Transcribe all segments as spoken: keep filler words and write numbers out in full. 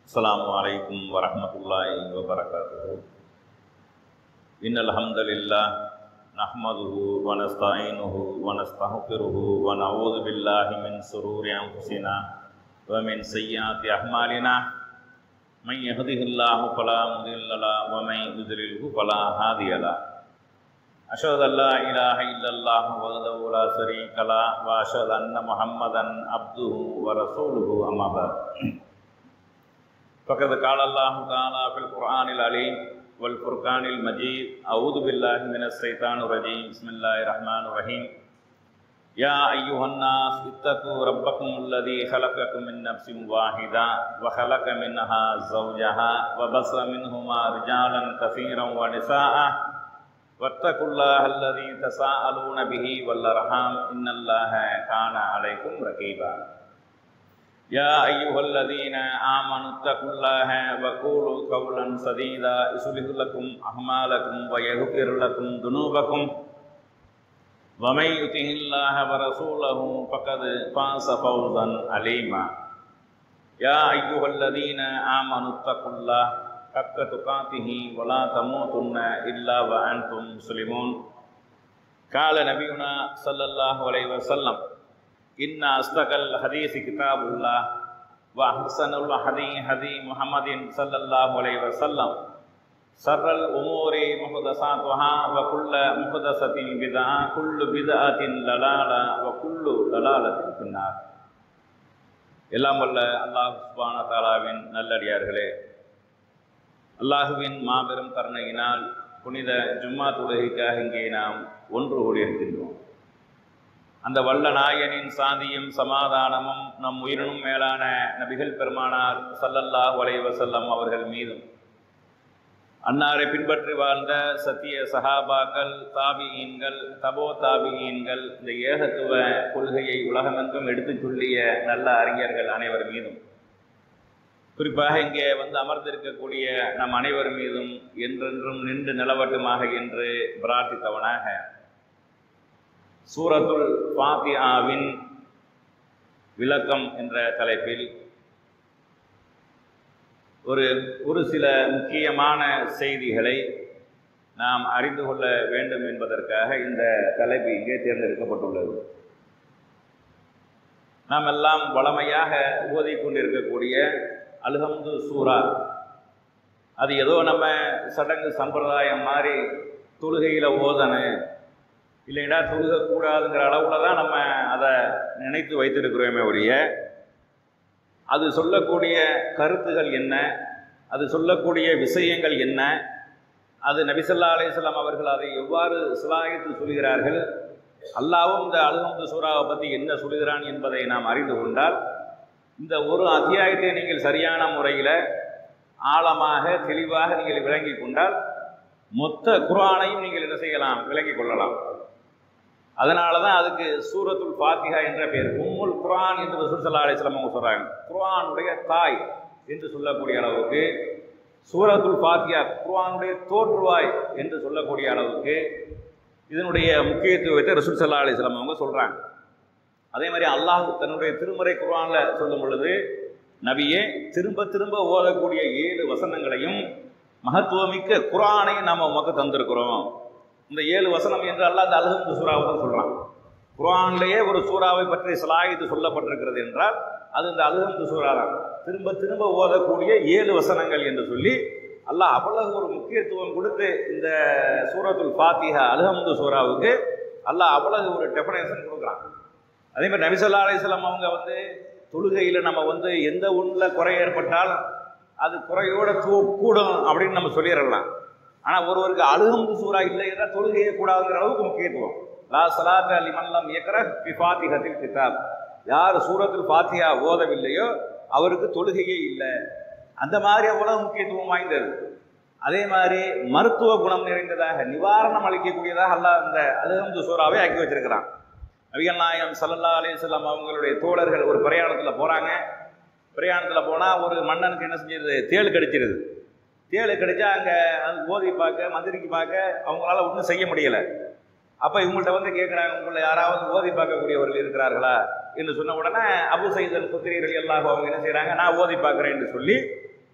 Assalamu alaikum warahmatullahi wabarakatuh. Innal hamdalillah nahmaduhu wa nasta'inuhu wa nastaghfiruhu wa na'udzu billahi min shururi anfusina wa min sayyiati a'malina. Man yahdihillahu fala mudilla lahu wa man yudlilhu fala hadiya lahu. Asyhadu an la ilaha illallah wahdahu la syarika lahu wa asyhadu anna Muhammadan abduhu wa rasuluhu amma ba'd. فقد قال الله تعالى في القرآن العليم والفرقان المجيد أعوذ بالله من الشيطان الرجيم بسم الله الرحمن الرحيم يا أيها الناس اتقوا ربكم الذي خلقكم من نفس واحدة وخلق منها زوجها وبث منهما رجالا كثيرا ونساء واتقوا الله الذي تساءلون به والأرحام إن الله كان عليكم رقيبا يا أيها الذين آمنوا اتقوا الله وقولوا قولا سديدا يصلح لكم أعمالكم ويغفر لكم ذنوبكم ومن يطع الله ورسوله فقد فاز فوزا عظيما يا أيها الذين آمنوا اتقوا الله حق تقاته ولا تموتن إلا وأنتم مسلمون قال نبينا صلى الله عليه وسلم إن أصدق الحديث كتاب الله وأحسن الهدي هدي محمد صلى الله عليه وسلم شر الأمور محدثاتها وكل محدثة بدعة كل بدعة ضلالة وكل ضلالة في النار. எல்லாம் வல்ல அல்லாஹ் சுப்ஹானஹு வ தஆலாவின் நல்லடியார்களே, அல்லாஹுவின் மாபெரும் கருணையினால் புனித ஜும்மா தொழுகைக்காக இங்கே நாம் ஒன்று கூடியிருக்கின்றோம். அந்த வல்ல நாயனின் சாந்தியும் சமாதானமும் நம் உயிரினும் மேலான நபிகள் பெருமானார் ஸல்லல்லாஹு அலைஹி வஸல்லம் அவர்கள் மீதும், அன்னாரை பின்பற்றி வாழ்ந்த சத்திய சஹாபாக்கள், தாபியீன்கள், தபோ தாபியீன்கள், இந்த ஏகத்துவ கொள்கையை உலகமெங்கும் எடுத்துச் சொல்லிய நல்ல அறிஞர்கள் அனைவர் மீதும், குறிப்பாக இங்கே வந்து அமர்ந்திருக்கக்கூடிய நம் அனைவர் மீதும் என்றென்றும் நின்று நிலவட்டுமாக என்று பிரார்த்தித்தவனாக சூரத்துல் ஃபாத்திஹாவின் விளக்கம் என்ற தலைப்பில் ஒரு ஒரு சில முக்கியமான செய்திகளை நாம் அறிந்து கொள்ள வேண்டும் என்பதற்காக இந்த தலைப்பு இங்கே தேர்ந்தெடுக்கப்பட்டுள்ளது. நாம் எல்லாம் வளமையாக ஓதிக்கொண்டிருக்கக்கூடிய அல்ஹம்து சூரா, அது ஏதோ நம்ம சடங்கு சம்பிரதாயம் மாதிரி தொழுகையில் ஓதணும், இல்லைன்னா தொழுகக்கூடாதுங்கிற அளவில் தான் நம்ம அதை நினைத்து வைத்திருக்கிறோமே ஒழிய, அது சொல்லக்கூடிய கருத்துகள் என்ன, அது சொல்லக்கூடிய விஷயங்கள் என்ன, அது நபி ஸல்லல்லாஹு அலைஹி வஸல்லம் அவர்கள் அதை எவ்வாறு சிலாயித்து சொல்கிறார்கள், அல்லாஹ்வும் இந்த அல்ஹம்து சூராவை பற்றி என்ன சொல்கிறான் என்பதை நாம் அறிந்து கொண்டால், இந்த ஒரு அத்தியாயத்தை நீங்கள் சரியான முறையில் ஆழமாக தெளிவாக நீங்கள் விளங்கி கொண்டால் மொத்த குர்ஆனையும் நீங்கள் என்ன செய்யலாம், விளங்கி கொள்ளலாம். அதனால தான் அதுக்கு சூரத்துல் ஃபாத்திஹா என்ற பெயர். உம்முல் குர்ஆன் என்று ரசூல் ஸல்லல்லாஹு அலைஹி வஸல்லம் அவங்க சொல்கிறாங்க. குர்ஆனுடைய தாய் என்று சொல்லக்கூடிய அளவுக்கு சூரத்துல் ஃபாத்திஹா குர்ஆனுடைய தோற்றுவாய் என்று சொல்லக்கூடிய அளவுக்கு இதனுடைய முக்கியத்துவத்தை ரசூல் ஸல்லல்லாஹு அலைஹி வஸல்லம் அவங்க சொல்கிறாங்க. அதே மாதிரி அல்லாஹ் தன்னுடைய திருமறை குர்ஆனில் சொல்லும் பொழுது, நபியே திரும்ப திரும்ப ஓதக்கூடிய ஏழு வசனங்களையும் மகத்துவமிக்க குர்ஆனையும் நாம் உமக்கு தந்திருக்கிறோம். இந்த ஏழு வசனம் என்று அல்லாஹ் இந்த அல்ஹம்து சூராவை தான் சொல்கிறான். குர்ஆனிலேயே ஒரு சூறாவை பற்றி ஸலாயித்து சொல்லப்பட்டிருக்கிறது என்றால் அது இந்த அல்ஹம்து சூரா தான். திரும்ப திரும்ப ஓதக்கூடிய ஏழு வசனங்கள் என்று சொல்லி அல்லாஹ் அவ்வளவு ஒரு முக்கியத்துவம் கொடுத்து இந்த சூரத்துல் ஃபாத்திஹா அல்ஹம்து சூராவுக்கு அல்லாஹ் அவ்வளவு ஒரு டெஃபினேஷன் கொடுக்குறான். அதே மாதிரி நபி ஸல்லல்லாஹு அலைஹி வஸல்லம் அவங்க வந்து தொழுகையில் நம்ம வந்து எந்த ஒன்றில் குறை ஏற்பட்டால் அது குறையோட தூ கூடும் அப்படின்னு நம்ம சொல்லிடலாம். ஆனால் ஒருவருக்கு அல்ஹம்து சூரா இல்லை என்றால் தொழுகையே கூடாதுங்கிற அளவுக்கு முக்கியத்துவம். லா ஸலாத்த லிமன் லம் யக்ரா பி ஃபாத்திஹத்தில் கிதாப், யார் சூரத்துல் ஃபாத்திஹா ஓதவில்லையோ அவருக்கு தொழுகையே இல்லை. அந்த மாதிரி அவ்வளவு முக்கியத்துவம் வாய்ந்தது. அதே மாதிரி மருத்துவ குணம் நிறைந்ததாக, நிவாரணம் அளிக்கக்கூடியதாக அல்லாஹ் இந்த அல்ஹம்து சூராவை ஆக்கி வச்சிருக்கிறான். நபிகள் நாயகம் ஸல்லல்லாஹு அலைஹி வஸல்லம் அவங்களுடைய தோழர்கள் ஒரு பிரயாணத்தில் போகிறாங்க. பிரயாணத்தில் போனால் ஒரு மன்னனுக்கு என்ன செஞ்சிருது, தேள் கடிச்சிருது. தேள் கடிச்சா அங்கே அது ஓதி பார்க்க மந்திரிக்கு பார்க்க அவங்களால ஒன்றும் செய்ய முடியலை. அப்போ இவங்கள்ட்ட வந்து கேட்குறாங்க, உங்களை யாராவது ஓதி பார்க்கக்கூடியவர்கள் இருக்கிறார்களா என்று சொன்ன உடனே அபு சயீத் அல் குத்ரி ரலியல்லாஹு அவங்க என்ன செய்கிறாங்க, நான் ஓதி பார்க்குறேன் என்று சொல்லி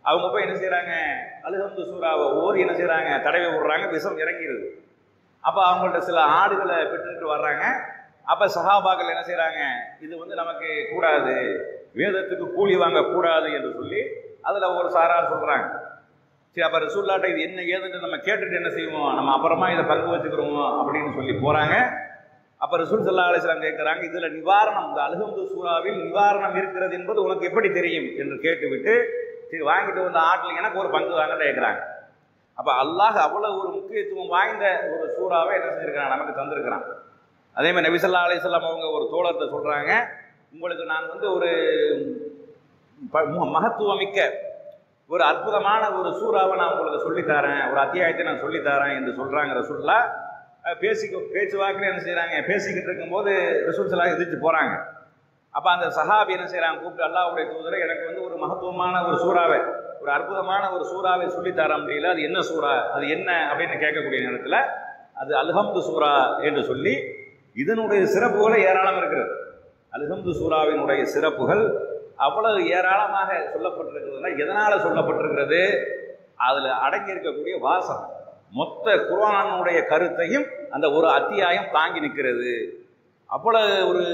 அவங்க போய் என்ன செய்கிறாங்க, அல்ஹம்து சூராவை ஓதி என்ன செய்கிறாங்க, தடவை விடுறாங்க, விஷம் இறங்கிடுது. அப்போ அவங்கள்ட்ட சில ஆடுகளை பெற்றுட்டு வர்றாங்க. அப்போ சஹாபாக்கள் என்ன செய்கிறாங்க, இது வந்து நமக்கு கூடாது, வேதத்துக்கு கூலி வாங்க கூடாது என்று சொல்லி அதில் ஒரு சாரார் சொல்கிறாங்க. சரி, அப்போ ரசூலுல்லாஹ்ட்ட இது என்ன ஏதுன்னு நம்ம கேட்டுட்டு என்ன செய்வோம், நம்ம அப்புறமா இதை பங்கு வச்சுக்கிறோம் அப்படின்னு சொல்லி போகிறாங்க. அப்போ ரசூல் ஸல்லல்லாஹு அலைஹி வஸல்லம் கேட்குறாங்க, இதில் நிவாரணம், இந்த அல்ஹம்து சூராவில் நிவாரணம் இருக்கிறது என்பது உனக்கு எப்படி தெரியும் என்று கேட்டுவிட்டு, சரி வாங்கிட்டு வந்த ஆட்டில் எனக்கு ஒரு பங்கு வாங்கன்னு கேட்குறாங்க. அப்போ அல்லாஹ் அவ்வளோ ஒரு முக்கியத்துவம் வாய்ந்த ஒரு சூறாவை என்ன செஞ்சிருக்கிறான், நமக்கு தந்திருக்கிறான். அதே மாதிரி நபி ஸல்லல்லாஹு அலைஹி வஸல்லம் அவங்க ஒரு தோழர்கிட்ட சொல்கிறாங்க, உங்களுக்கு நான் வந்து ஒரு மகத்துவமிக்க ஒரு அற்புதமான ஒரு சூறாவை நான் உங்களுக்கு சொல்லித்தரேன், ஒரு அத்தியாயத்தை நான் சொல்லித்தரேன் என்று சொல்கிறாங்க. ரசூலுல்லாஹ் பேசிக்க பேச்சு வாக்கில் என்ன செய்கிறாங்க, பேசிக்கிட்டு இருக்கும்போது ரசூல் ஸல்லல்லாஹு எதிர்த்து போகிறாங்க. அப்போ அந்த சஹாபி என்ன செய்கிறாங்க, கூப்பிட்டு அல்லாஹ்வுடைய தூதரை எனக்கு வந்து ஒரு மகத்துவமான ஒரு சூறாவை, ஒரு அற்புதமான ஒரு சூறாவை சொல்லித்தர முடியல, அது என்ன சூறா, அது என்ன அப்படின்னு கேட்கக்கூடிய நேரத்தில் அது அல்ஹம்து சூரா என்று சொல்லி இதனுடைய சிறப்புகளை ஏராளம் இருக்கிறது. அல்ஹம்து சூராவினுடைய சிறப்புகள் அவ்வளவு ஏராளமாக சொல்லப்பட்டிருக்கிறதுனா எதனால் சொல்லப்பட்டிருக்கிறது, அதில் அடங்கி இருக்கக்கூடிய வாசம் மொத்த குர்ஆனுடைய கருத்தையும் அந்த ஒரு அத்தியாயம் தாங்கி நிற்கிறது. அவ்வளவு ஒரு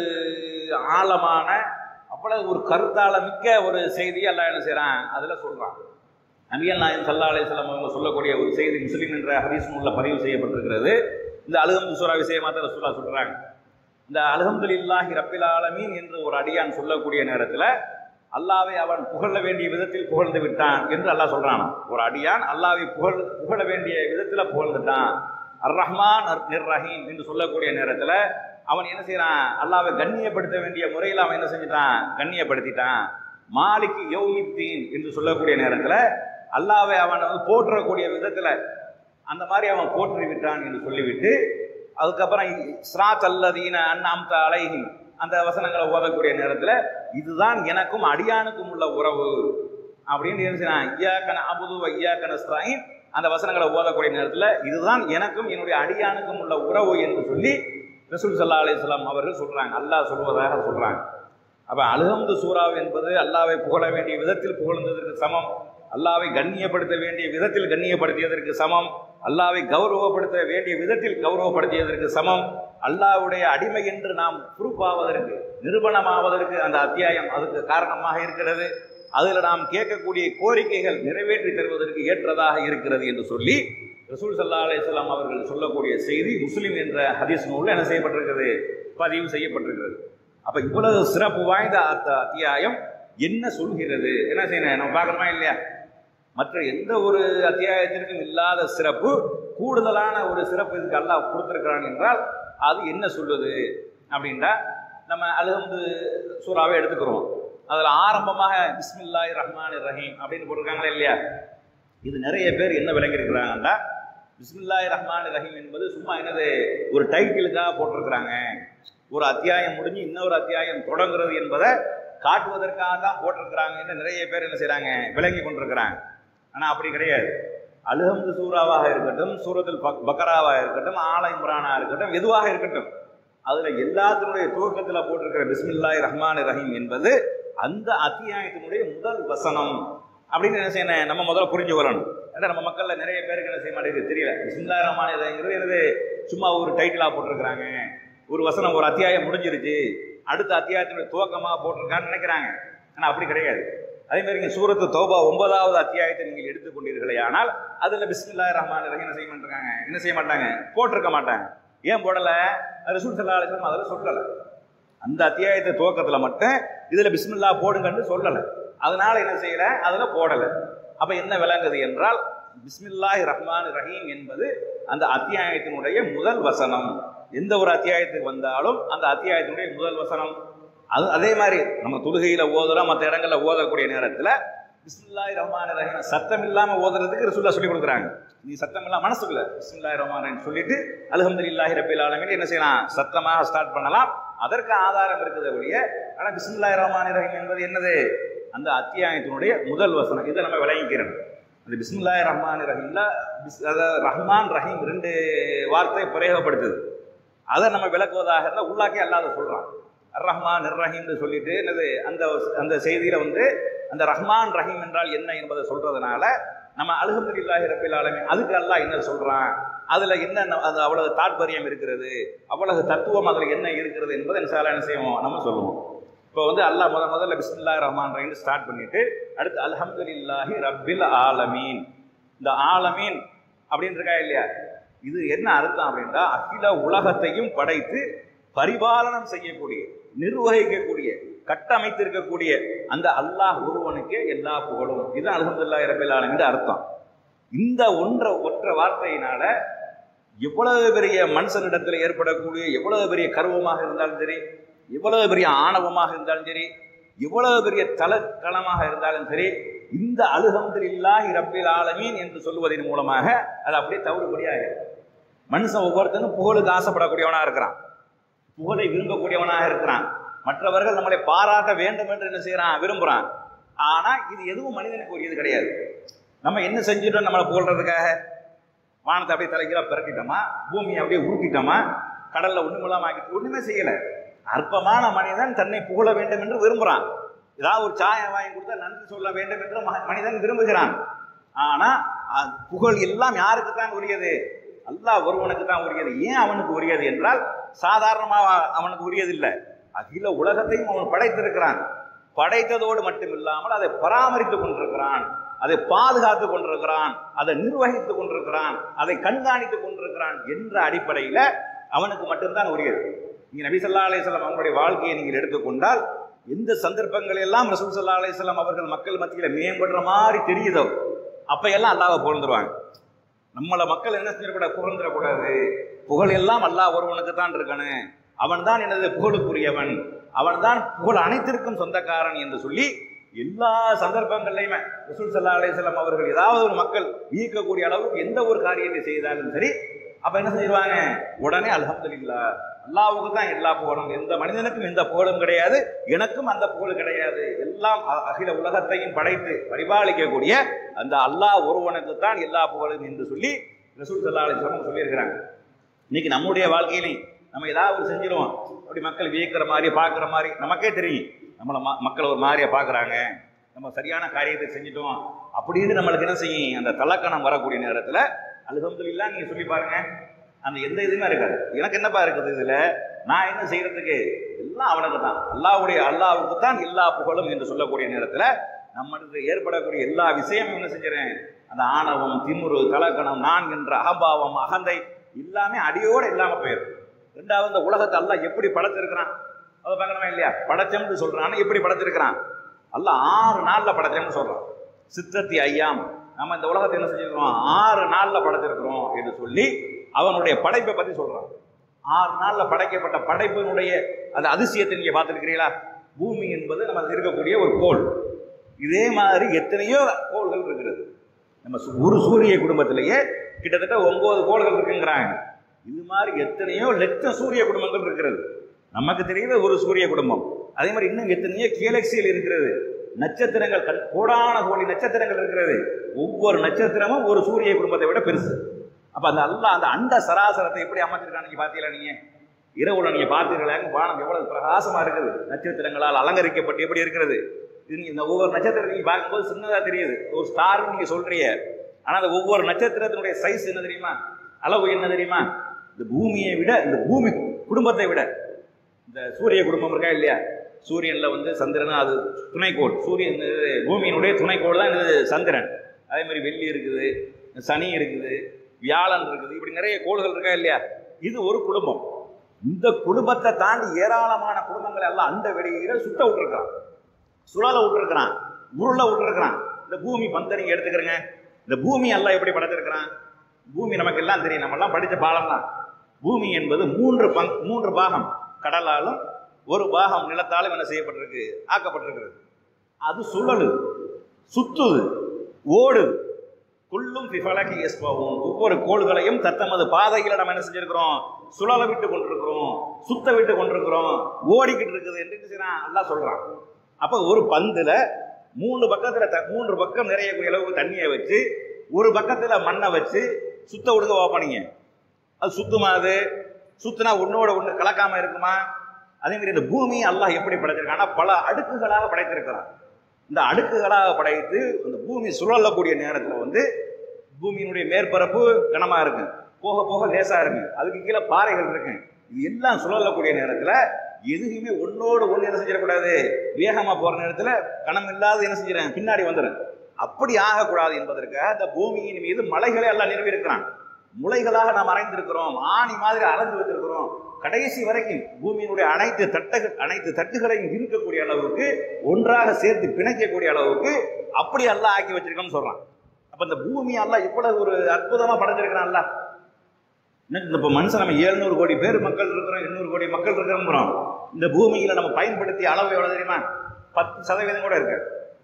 ஆழமான, அவ்வளவு ஒரு கருத்தால மிக்க ஒரு செய்தியை அல்லாஹ் என்ன செய்கிறான், அதில் சொல்கிறான். நபிகள் நாயகம் ஸல்லல்லாஹு அலைஹி வஸல்லம் அவங்க சொல்லக்கூடிய ஒரு செய்தி முஸ்லிம் என்ற ஹதீஸ் நூலில் பதிவு செய்யப்பட்டிருக்கிறது. இந்த அல்ஹம்து சூரா விஷயமாக தான் ரசூலுல்லாஹ் சொல்கிறாங்க. இந்த அல்ஹம்துலில்லாஹி ரப்பில் ஆலமீன் என்று ஒரு அடியான் சொல்லக்கூடிய நேரத்தில் அல்லாவை அவன் புகழ வேண்டிய விதத்தில் புகழ்ந்து விட்டான் என்று அல்லாஹ் சொல்கிறான். ஒரு அடியான் அல்லாவை புகழ் புகழ வேண்டிய விதத்தில் புகழ்ந்துட்டான். அர் ரஹ்மான் நிர் ரஹீம் என்று சொல்லக்கூடிய நேரத்தில் அவன் என்ன செய்யறான், அல்லாவை கண்ணியப்படுத்த வேண்டிய முறையில் அவன் என்ன செஞ்சிட்டான், கண்ணியப்படுத்திட்டான். மாலிக் யௌமித்தீன் என்று சொல்லக்கூடிய நேரத்தில் அல்லாவை அவன் வந்து போற்றக்கூடிய விதத்தில் அந்த மாதிரி அவன் போற்றி விட்டான் என்று சொல்லிவிட்டு அதுக்கப்புறம் ஸ்ராத் அல்லதீன அன்அம்த அலைஹிம் அந்த வசனங்களை ஓதக்கூடிய நேரத்தில் இதுதான் எனக்கும் அடியானுக்கும் உள்ள உறவு அப்படின்னு என்ன செய்யறான், இய்யாக்க நஅபுது வ இய்யாக்க நஸ்தஈன் அந்த வசனங்களை ஓதக்கூடிய நேரத்தில் இதுதான் எனக்கும் என்னுடைய அடியானுக்கும் உள்ள உறவு என்று சொல்லி ரசூல் ஸல்லல்லாஹு அலைஹி வஸல்லம் அவர்கள் சொல்றாங்க, அல்லாஹ் சொல்வதாக சொல்றாங்க. அப்போ அல்ஹம்து சூரா என்பது அல்லாவை புகழ வேண்டிய விதத்தில் புகழ்ந்ததற்கு சமம், அல்லாவை கண்ணியப்படுத்த வேண்டிய விதத்தில் கண்ணியப்படுத்தியதற்கு சமம், அல்லாவை கௌரவப்படுத்த வேண்டிய விதத்தில் கௌரவப்படுத்தியதற்கு சமம், அல்லாஹ்வுடைய அடிமை என்று நாம் ப்ரூஃபாவதற்கு, நிரூபணமாவதற்கு அந்த அத்தியாயம் அதுக்கு காரணமாக இருக்கிறது. அதில் நாம் கேட்கக்கூடிய கோரிக்கைகள் நிறைவேற்றி தருவதற்கு ஏற்றதாக இருக்கிறது என்று சொல்லி ரசூல் ஸல்லல்லாஹு அலைஹி வஸல்லம் அவர்கள் சொல்லக்கூடிய செய்தி முஸ்லிம் என்ற ஹதீஸ் நூலில் என்ன செய்யப்பட்டிருக்கிறது, பதிவு செய்யப்பட்டிருக்கிறது. அப்போ இவ்வளவு சிறப்பு வாய்ந்த அந்த அத்தியாயம் என்ன சொல்கிறது, என்ன செய்யணும் நம்ம பார்க்கணுமா இல்லையா? மற்ற எந்த ஒரு அத்தியாயத்திற்கும் இல்லாத சிறப்பு, கூடுதலான ஒரு சிறப்பு இதுக்கு அல்லாஹ் கொடுத்திருக்கிறான் என்றால் அது என்ன சொல்லுது அப்படின்னா, நம்ம அல்ஹம்து சூராவை எடுத்துக்கிறோம். அதில் ஆரம்பமாக பிஸ்மில்லாஹிர் ரஹ்மானிர் ரஹீம் அப்படின்னு போட்டிருக்காங்களே இல்லையா? இது நிறைய பேர் என்ன விளங்கியிருக்கிறாங்கன்னா, பிஸ்மில்லாஹிர் ரஹ்மானிர் ரஹீம் என்பது சும்மா என்னது ஒரு டைட்டிலுக்காக போட்டிருக்கிறாங்க, ஒரு அத்தியாயம் முடிஞ்சு இன்னொரு அத்தியாயம் தொடங்குறது என்பதை காட்டுவதற்காக தான் போட்டிருக்கிறாங்க என்று நிறைய பேர் என்ன செய்கிறாங்க, விளங்கி கொண்டிருக்கிறாங்க. ஆனால் அப்படி கிடையாது. அல்ஹம்து சூராவாக இருக்கட்டும், சூரத்துல் பக்கராவாக இருக்கட்டும், ஆல இம்ரானாக இருக்கட்டும், எதுவாக இருக்கட்டும், அதில் எல்லாத்தினுடைய துவக்கத்தில் போட்டிருக்கிற பிஸ்மில்லாஹிர் ரஹ்மானிர் ரஹீம் என்பது அந்த அத்தியாயத்தினுடைய முதல் வசனம் அப்படின்னு என்ன செய்யணும், நம்ம முதல்ல புரிஞ்சு வரணும். ஏன்னா நம்ம மக்களில் நிறைய பேருக்கு என்ன செய்ய மாட்டேங்குது தெரியல. பிஸ்மில்லாஹிர் ரஹ்மானிர் ரஹீம்ங்கிறது என்னது சும்மா ஒரு டைட்டிலாக போட்டிருக்கிறாங்க, ஒரு வசனம் ஒரு அத்தியாயம் முடிஞ்சிருச்சு அடுத்த அத்தியாயத்தினுடைய துவக்கமாக போட்டிருக்கான்னு நினைக்கிறாங்க. ஆனால் அப்படி கிடையாது. அதே மாதிரி இங்கே சூரத்து தௌபா ஒன்பதாவது அத்தியாயத்தை நீங்கள் எடுத்துக்கொண்டீர்களே ஆனால் அதில் பிஸ்மில்லாஹிர் ரஹ்மானிர் ரஹீம் என்ன செய்ய மாட்டாங்க, என்ன செய்ய மாட்டாங்க, போட்டிருக்க மாட்டாங்க. ஏன் போடலை? ரசூல் ஸல்லல்லாஹு அலைஹி வஸல்லம் அதில் சொல்லலை. அந்த அத்தியாயத்தை துவக்கத்தில் மட்டும் இதில் பிஸ்மில்லா போடுங்கன்னு சொல்லலை, அதனால என்ன செய்யலை, அதில் போடலை. அப்போ என்ன விளங்குது என்றால் பிஸ்மில்லாஹிர் ரஹ்மானிர் ரஹீம் என்பது அந்த அத்தியாயத்தினுடைய முதல் வசனம். எந்த ஒரு அத்தியாயத்துக்கு வந்தாலும் அந்த அத்தியாயத்தினுடைய முதல் வசனம். அது அதே மாதிரி நம்ம தொழுகையில் ஓதுறோம், மற்ற இடங்களில் ஓதக்கூடிய நேரத்தில் பிஸ்மில்லாஹிர் ரஹ்மானிர் ரஹீம் சத்தம் இல்லாமல் ஓதுறதுக்கு ரசூலுல்லாஹ் சொல்லி கொடுக்குறாங்க. நீ சத்தம் இல்லாமல் மனசுக்குள்ள பிஸ்மில்லாஹிர் ரஹ்மானிர் ரஹீம் சொல்லிட்டு அல்ஹம்துலில்லாஹி ரப்பில் ஆலமீன் என்ன செய்யலாம், சத்தமாக ஸ்டார்ட் பண்ணலாம். அதற்கு ஆதாரம் இருக்குது ஒழிய. ஆனால் பிஸ்மில்லாஹிர் ரஹ்மானிர் ரஹீம் என்பது என்னது, அந்த அத்தியாயத்தினுடைய முதல் வசனம். இதை நம்ம விளங்கிக்கிறோம். அந்த பிஸ்மில்லாஹிர் ரஹ்மானிர் ரஹீம்ல அதாவது ரஹ்மான் ரஹீம் ரெண்டு வார்த்தை பிரயோகப்படுத்துது. அதை நம்ம விளக்குவதாக இருந்தால் உள்ளாக்கே அல்லாத சொல்கிறான். அர் ரஹ்மான் நிர் ரஹீம்னு சொல்லிட்டு என்னது அந்த அந்த செய்தியில் வந்து அந்த ரஹ்மான் ரஹீம் என்றால் என்ன என்பதை சொல்றதுனால நம்ம அல்ஹம்துலில்லாஹி ரப்பில் ஆலமீன் அதுக்கு அல்லாஹ் என்ன சொல்றான், அதுல என்ன அது அவ்வளவு தாற்பயம் இருக்கிறது, அவ்வளவு தத்துவம் அதுல என்ன இருக்கிறது என்பதை இன்ஷாஅல்லாஹ் என்ன செய்வோம் நம்ம சொல்லுவோம். இப்போ வந்து அல்லாஹ் முத முதல்ல பிஸ்மில்லாஹிர் ரஹ்மான் ரஹீம் ஸ்டார்ட் பண்ணிட்டு அடுத்து அல்ஹம்துலில்லாஹி ரப்பில் ஆலமீன். இந்த ஆலமீன் அப்படின்னு இருக்கா இல்லையா, இது என்ன அர்த்தம் அப்படின்னா அகில உலகத்தையும் படைத்து பரிபாலனம் செய்யக்கூடிய, நிர்வகிக்கக்கூடிய, கட்டமைத்திருக்கக்கூடிய அந்த அல்லாஹ் ஒருவனுக்கே எல்லா புகழும். இதுதான் அல்ஹம்துலில்லாஹி ரப்பில் ஆலமீன் அர்த்தம். இந்த ஒன்ற ஒற்ற வார்த்தையினால எவ்வளவு பெரிய மனுஷனிடத்தில் ஏற்படக்கூடிய எவ்வளவு பெரிய கர்வமாக இருந்தாலும் சரி, எவ்வளவு பெரிய ஆணவமாக இருந்தாலும் சரி, எவ்வளவு பெரிய தலக்கணமாக இருந்தாலும் சரி, இந்த அல்ஹம்துலில்லாஹி ரப்பில் ஆலமீன் என்று சொல்லுவதன் மூலமாக அது அப்படியே தவிடுபடியாக மனுஷன் ஒவ்வொருத்தனும் புகழுக்கு ஆசைப்படக்கூடியவனாக இருக்கிறான், புகழை விரும்பக்கூடியவனாக இருக்கிறான், மற்றவர்கள் நம்மளை பாராட்ட வேண்டும் என்று என்ன செய்யறான், விரும்புறான். ஆனா இது எதுவும் மனிதனுக்கு உரியது கிடையாது. நம்ம என்ன செஞ்சுட்டோம் நம்மளை புகழ்றதுக்காக? வானத்தை அப்படியே தலைகீழா பிறக்கிட்டோமா, பூமியை அப்படியே உருட்டிட்டோமா, கடல்ல ஒண்ணுமெல்லாம் ஆக்கிட்டு ஒண்ணுமே செய்யல. அற்பமான மனிதன் தன்னை புகழ வேண்டும் என்று விரும்புகிறான். ஏதாவது ஒரு சாயம் வாங்கி கொடுத்தா நன்றி சொல்ல வேண்டும் என்று மனிதன் விரும்புகிறான். ஆனா புகழ் எல்லாம் யாருக்கு தான் உரியது? அல்லாஹ் ஒருவனுக்கு தான் உரியது. ஏன் அவனுக்கு உரியது என்றால் சாதாரணமாக அவனுக்கு உரியது இல்லை, அகில உலகத்தையும் அவன் படைத்திருக்கிறான். படைத்ததோடு மட்டும் இல்லாமல் அதை பராமரித்துக் கொண்டிருக்கிறான், அதை பாதுகாத்து கொண்டிருக்கிறான், அதை நிர்வகித்துக் கொண்டிருக்கிறான், அதை கண்காணித்துக் கொண்டிருக்கிறான் என்ற அடிப்படையில அவனுக்கு மட்டும்தான் உரியது. நீங்க நபி ஸல்லல்லாஹு அலைஹி வஸல்லம் அவங்களுடைய வாழ்க்கையை நீங்கள் எடுத்துக்கொண்டால் எந்த சந்தர்ப்பங்கள் எல்லாம் ரசூல் ஸல்லல்லாஹு அலைஹி வஸல்லம் அவர்கள் மக்கள் மத்தியில மேம்படுற மாதிரி தெரியுதோ அப்ப எல்லாம் அல்லாஹ்வை புகழ்ந்துருவாங்க. நம்மள மக்கள் என்ன செஞ்சிடக்கூடாது, புகழ்ந்துடக்கூடாது. புகழ் எல்லாம் அல்லாஹ் ஒருவனுக்கு தான் இருக்கணும், அவன் தான் எனது புகழுக்குரியவன், அவன் தான் புகழ் அனைத்திற்கும் சொந்தக்காரன் என்று சொல்லி எல்லா சந்தர்ப்பங்கள்லையுமே ரசூல் ஸல்லல்லாஹு அலைஹி வஸல்லம் அவர்கள் ஏதாவது ஒரு மக்கள் ஈர்க்கக்கூடிய அளவுக்கு எந்த ஒரு காரியத்தை செய்தாலும் சரி, அப்ப என்ன செஞ்சிருவாங்க, உடனே அல்ஹம்துலில்லாஹ் அல்லாஹ்வுக்கு தான் எல்லா புகழும், எந்த மனிதனுக்கும் எந்த புகழும் கிடையாது, எனக்கும் அந்த புகழ் கிடையாது, எல்லாம் அகில உலகத்தையும் படைத்து பரிபாலிக்கக்கூடிய அந்த அல்லாஹ் ஒருவனுக்கு தான் எல்லா புகழும் என்று சொல்லி ரசூல் ஸல்லல்லாஹு அலைஹி வஸல்லம் சொல்லியிருக்கிறாங்க. இன்னைக்கு நம்முடைய வாழ்க்கையிலையும் நம்ம ஏதாவது செஞ்சிருவோம், அப்படி மக்கள் வியக்கிற மாதிரி பார்க்குற மாதிரி நமக்கே தெரியும், நம்மளை ம மக்கள் ஒரு மாதிரியா பார்க்குறாங்க, நம்ம சரியான காரியத்தை செஞ்சிட்டோம் அப்படின்னு நம்மளுக்கு என்ன செய்யும், அந்த தலக்கணம் வரக்கூடிய நேரத்தில் அல்ஹம்துலில்லாஹ் நீங்க சொல்லி பாருங்க, அந்த எந்த இதுவுமே இருக்காது. எனக்கு என்னப்பா இருக்குது இதுல, நான் என்ன செய்யறதுக்கு, எல்லாம் அவனுக்கு தான், அல்லாஹ்வுடைய அல்லாஹ்வுக்கு தான் எல்லா புகழும் என்று சொல்லக்கூடிய நேரத்தில் நம்மளுக்கு ஏற்படக்கூடிய எல்லா விஷயமும் என்ன செஞ்சிடறேன், அந்த ஆணவம், திமுரு, தலக்கணம், நான் என்ற அகம்பாவம், அகந்தை எல்லாமே அடியோடு இல்லாம போயிடும். ரெண்டாவது இந்த உலகத்தை அல்லாஹ் எப்படி படைச்சிருக்கிறான் அதை பார்க்கணுமா இல்லையா? படைச்சம்னு சொல்றான், எப்படி படைச்சிருக்கிறான், அல்லாஹ் ஆறு நாள்ல படைச்சம்னு சொல்றான். சித்தத்தி ஐயாம், நம்ம இந்த உலகத்தை என்ன செஞ்சிருக்கிறோம், ஆறு நாள்ல படைச்சிருக்கிறோம் என்று சொல்லி அவனுடைய படைப்பை பத்தி சொல்றான். ஆறு நாள்ல படைக்கப்பட்ட படைப்பினுடைய அந்த அதிசயத்தை நீங்க பார்த்துருக்கிறீங்களா? பூமி என்பது நம்ம இருக்கக்கூடிய ஒரு கோள், இதே மாதிரி எத்தனையோ கோள்கள் இருக்கிறது. நம்ம ஒரு சூரிய குடும்பத்திலேயே கிட்டத்தட்ட ஒன்பது கோள்கள் இருக்குங்கிறாங்க. இது மாதிரி எத்தனையோ லட்சம் சூரிய குடும்பங்கள் இருக்கிறது. நமக்கு தெரியுது ஒரு சூரிய குடும்பம், அதே மாதிரி இன்னும் எத்தனையோ கேலக்சியில் இருக்கிறது, நட்சத்திரங்கள் கோடான கோடி நட்சத்திரங்கள் இருக்கிறது. ஒவ்வொரு நட்சத்திரமும் ஒரு சூரிய குடும்பத்தை விட பெருசு. அப்ப அந்த அல்லாஹ் அந்த அண்ட சராசரத்தை எப்படி அமைச்சிருக்கான்னு நீங்க பாத்தீங்களா? நீங்க இரவுல நீங்க பார்த்தீர்களா, வானம் எவ்வளவு பிரகாசமா இருக்குது, நட்சத்திரங்களால் அலங்கரிக்கப்பட்டு எப்படி இருக்கிறது. இந்த ஒவ்வொரு நட்சத்திரத்தை நீங்க பார்க்கும்போது சின்னதா தெரியுது, ஒரு ஸ்டார் நீங்க சொல்றீங்க, ஆனா அந்த ஒவ்வொரு நட்சத்திரத்தினுடைய சைஸ் என்ன தெரியுமா, அளவு என்ன தெரியுமா? இந்த பூமியை விட, இந்த பூமி குடும்பத்தை விட இந்த சூரிய குடும்பம் இருக்கா இல்லையா, சூரியன்ல வந்து சந்திரன் அது துணைக்கோள், சூரியன் பூமியினுடைய துணைக்கோள் தான் இது சந்திரன். அதே மாதிரி வெள்ளி இருக்குது, சனி இருக்குது, வியாழன் இருக்குது, இப்படி நிறைய கோள்கள் இருக்கா இல்லையா. இது ஒரு குடும்பம். இந்த குடும்பத்தை தாண்டி ஏராளமான குடும்பங்களை எல்லாம் அந்த வெளியில சுத்த விட்டுருக்கான், சுழல விட்டுருக்கிறான், உருள விட்டுருக்கிறான். இந்த பூமி பந்தை நீங்க எடுத்துக்கிறங்க, இந்த பூமி எல்லாம் எப்படி படைச்சிருக்கிறான்? பூமி நமக்கு எல்லாம் தெரியும், நம்ம எல்லாம் படித்த பாலம் தான். பூமி என்பது மூன்று பங் மூன்று பாகம், கடலாலும் ஒரு பாகம் நிலத்தாலும் என்ன செய்யப்பட்டிருக்கு, ஆக்கப்பட்டிருக்கிறது. அது சுழலு, சுத்துது, ஓடுது. குள்ளும் பிஃபலகி யஸ்பஹூன், ஒவ்வொரு கோள்களையும் தத்தமது பாதையில நம்ம என்ன செஞ்சிருக்கிறோம், சுழல விட்டு கொண்டிருக்கிறோம், சுத்த விட்டு கொண்டிருக்கிறோம், ஓடிக்கிட்டு இருக்குது என்று அல்லாஹ் சொல்றான். அப்ப ஒரு பந்துல மூணு பக்கத்துல மூன்று பக்கம் நிறையக்கூடிய அளவுக்கு தண்ணியை வச்சு ஒரு பக்கத்துல மண்ணை வச்சு சுத்த விடுங்க வாப்பானீங்க, அது சுத்துமா? அது சுத்துனா ஒன்னோட ஒண்ணு கலக்காம இருக்குமா? அதே மாதிரி இந்த பூமி அல்லாஹ் எப்படி படைச்சிருக்கான், பல அடுக்குகளாக படைத்திருக்கிறான். இந்த அடுக்குகளாக படைத்து இந்த பூமி சுழலக்கூடிய நேரத்தில் வந்து பூமியினுடைய மேற்பரப்பு கனமாக இருக்கு, போக போக லேசாக இருக்கு, அதுக்கு கீழே பாறைகள் இருக்கு. இது எல்லாம் சுழலக்கூடிய நேரத்தில் எதுவுமே ஒன்னோடு ஒன்று என்ன செஞ்சிடக்கூடாது, வேகமாக போகிற நேரத்தில் கணம் இல்லாத என்ன செஞ்சிடறேன் பின்னாடி வந்துடும். அப்படி ஆகக்கூடாது என்பதற்காக அந்த பூமியின் மீது மலைகளை எல்லாம் நிறுவி இருக்கிறான். முளைகளாக நாம் அரைந்திருக்கிறோம், ஆணி மாதிரி அரைந்து வைத்திருக்கிறோம். கடைசி வரைக்கும் பூமியினுடைய அனைத்து தட்டுகள் அனைத்து தட்டுகளையும் இருக்கக்கூடிய அளவுக்கு ஒன்றாக சேர்த்து பிணைக்கக்கூடிய அளவுக்கு அப்படி எல்லாம் ஆக்கி வச்சிருக்கோம்னு சொல்றான். அப்ப இந்த பூமி எல்லாம் இவ்வளவு ஒரு அற்புதமா படைச்சிருக்கிறான்ல. இப்போ மனுஷன் நம்ம எழுநூறு கோடி பேர் மக்கள் இருக்கிறோம், எண்ணூறு கோடி மக்கள் இருக்கிறோம். இந்த பூமியில நம்ம பயன்படுத்திய அளவு எவ்வளவு தெரியுமா? பத்து சதவீதம் கூட இருக்கு.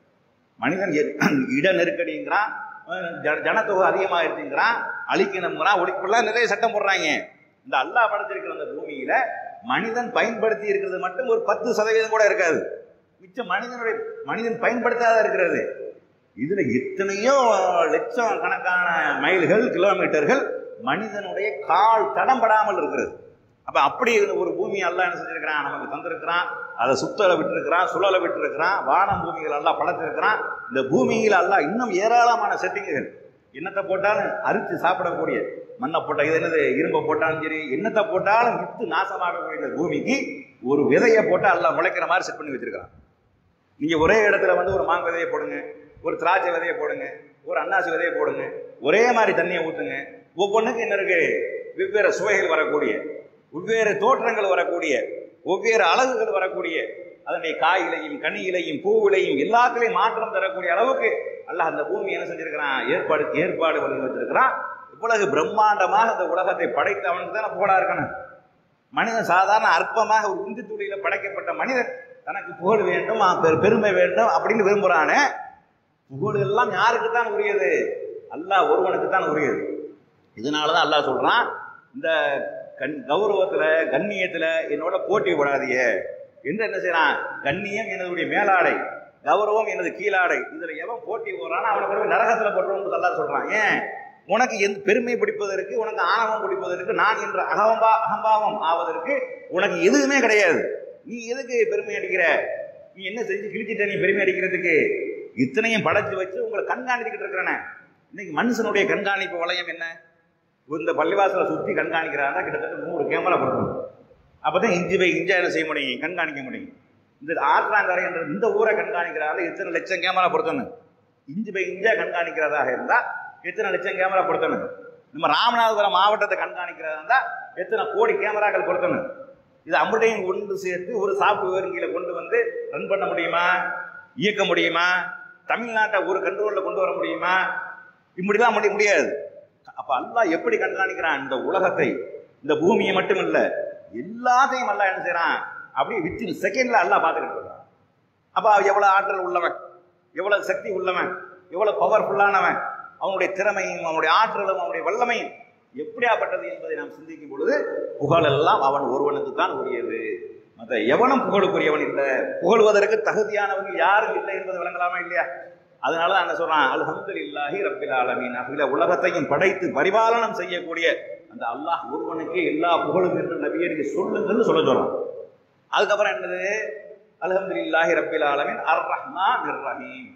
மனிதன் இட நெருக்கடிங்கிறான், ஜனத்தொகை அதிகமாகிருச்சுங்கிறான், அழிக்கணுங்கிறான், ஒழிப்பெல்லாம் நிறைய சட்டம் போடுறாங்க. இந்த அல்லாஹ் படைச்சிருக்கிற அந்த பூமியில மனிதன் பயன்படுத்தி இருக்கிறது மட்டும் ஒரு பத்து சதவீதம் கூட இருக்காது. மிச்சம் மனிதனுடைய மனிதன் பயன்படுத்தாத இருக்கிறது. இதுல எத்தனையோ லட்சம் கணக்கான மைல்கள் கிலோமீட்டர்கள் மனிதனுடைய கால் தடம் படாமல் இருக்கிறது. அப்ப அப்படி ஒரு பூமி அல்லாஹ் என்ன செஞ்சிருக்கிறான், நமக்கு தந்திருக்கிறான். அதை சுத்தலை விட்டுருக்கிறான், சுழலை விட்டுருக்கிறான், வானம் பூமிகள் எல்லாம் படைச்சிருக்கிறான். இந்த பூமியில் அல்லாஹ் இன்னும் ஏராளமான செட்டிங்குகள், என்னத்தை போட்டாலும் அரிச்சு சாப்பிடக்கூடிய, மண்ணை போட்டா இது என்னது இரும்பை போட்டாலும் சரி, என்னத்தை போட்டாலும் வித்து நாசமாகக்கூடிய இந்த பூமிக்கு ஒரு விதையை போட்டால் அல்லாஹ் முளைக்கிற மாதிரி செட் பண்ணி வச்சிருக்கிறான். நீங்க ஒரே இடத்துல வந்து ஒரு மாங்க விதையை போடுங்க, ஒரு திராட்சை விதையை போடுங்க, ஒரு அன்னாசி விதையை போடுங்க, ஒரே மாதிரி தண்ணியை ஊற்றுங்க. ஒவ்வொன்றுக்கும் என்ன இருக்கு, வெவ்வேறு சுவைகள் வரக்கூடிய, வெவ்வேறு தோற்றங்கள் வரக்கூடிய, வெவ்வேறு அழகுகள் வரக்கூடிய, அதனுடைய காயிலையும் கனியிலையும் பூவிலையும் எல்லாத்திலையும் மாற்றம் தரக்கூடிய அளவுக்கு அல்லாஹ் அந்த பூமி என்ன செஞ்சிருக்கிறான், ஏற்பாடு ஏற்பாடு பண்ணி வச்சிருக்கிறான். இவ்வளவு பிரம்மாண்டமாக இந்த உலகத்தை படைத்தவனுக்கு தான் புகழா இருக்கணும். மனிதன் சாதாரண அற்பமாக ஒரு உந்து துளியில படைக்கப்பட்ட மனிதன் தனக்கு புகழ் வேண்டும், பெருமை வேண்டும் அப்படின்னு விரும்புறானே. புகழ் எல்லாம் யாருக்கு தான் உரியது? அல்லாஹ் ஒருவனுக்கு தான் உரியது. இதனாலதான் அல்லாஹ் சொல்றான், இந்த கண் கௌரவத்துல கண்ணியத்துல என்னோட போட்டி போடாதீங்க என்று என்ன செய்யறான். கண்ணியம் எனதுடைய மேலாடை, கௌரவம் எனது கீழாடை. இதுல எவன் போட்டி போடுறானோ அவனுக்கு நரகத்துல போட்டுருவோம்னு அல்லாஹ் சொல்றான். ஏன்? உனக்கு எந்த பெருமை பிடிப்பதற்கு, உனக்கு ஆணவம் பிடிப்பதற்கு, நான் என்ற அகம்பா அகம்பாவம் ஆவதற்கு உனக்கு எதுவுமே கிடையாது. நீ எதுக்கு பெருமை அடிக்கிற? நீ என்ன செஞ்சு கிழிச்சிட்ட நீ பெருமை அடிக்கிறதுக்கு? இத்தனையும் படைச்சு வச்சு உங்களை கண்காணிச்சுக்கிட்டு இருக்கிறன. இன்னைக்கு மனுஷனுடைய கண்காணிப்பு வளையம் என்ன? இந்த பள்ளிவாசலை சுற்றி கண்காணிக்கிறாங்க, கிட்டத்தட்ட நூறு கேமரா கொடுக்கணும். அப்பதான் இஞ்சி பை இஞ்சா என்ன செய்ய முடியும், கண்காணிக்க முடியும். இந்த ஆற்றாங்கரை என்ற இந்த ஊரை கண்காணிக்கிறாங்க, எத்தனை லட்சம் கேமரா பொருத்தணும். இஞ்சி பை இஞ்சா கண்காணிக்கிறதாக இருந்தா எத்தனை லட்சம் கேமரா பொருத்தணும். நம்ம ராமநாதபுரம் மாவட்டத்தை கண்காணிக்கிறதா இருந்தா எத்தனை கோடி கேமராக்கள் பொருத்தணும். இது அம்புடையும் கொண்டு சேர்த்து ஒரு சாப்ட்வேர் கீழே கொண்டு வந்து ரன் பண்ண முடியுமா, இயக்க முடியுமா? தமிழ்நாட்டை ஒரு கண்ட்ரோல்ல கொண்டு வர முடியுமா? இப்படிலாம் முடிய முடியாது. அப்ப அல்லாஹ் எப்படி கண்காணிக்கிறான்? இந்த உலகத்தை, இந்த பூமியை மட்டும் இல்ல, எல்லாத்தையும் அல்லாஹ் என்ன செய்யறான், அப்படியே வித்தின் செகண்ட்ல அல்லாஹ் பார்த்துக்கிட்டு இருக்கான். அப்ப எவ்வளவு ஆற்றல் உள்ளவன், எவ்வளவு சக்தி உள்ளவன், எவ்வளவு பவர்ஃபுல்லானவன், அவனுடைய திறமையும் அவனுடைய ஆற்றலும் அவனுடைய வல்லமையும் எப்படியாப்பட்டது என்பதை நாம் சிந்திக்கும் பொழுது புகழ் எல்லாம் அவன் ஒருவனுக்கு தான் உரியது. மற்ற எவனும் புகழுக்குரியவன் இல்லை, புகழ்வதற்கு தகுதியானவர்கள் யாரும் இல்லை என்பது விளங்கலாமா இல்லையா? அதனாலதான் என்ன சொல்றான், அல்ஹம்துலில்லாஹி ரப்பில் ஆலமீன். அகில உலகத்தையும் படைத்து பரிபாலனம் செய்யக்கூடிய அந்த அல்லாஹ் ஒருவனுக்கு எல்லா புகழும் என்று நபியே நீங்க சொல்லுங்கன்னு சொல்ல சொல்றான். அதுக்கப்புறம் என்னது, அல்ஹம்துலில்லாஹி ரப்பில் ஆலமீன் அர் ரஹ்மான் ரஹீம்.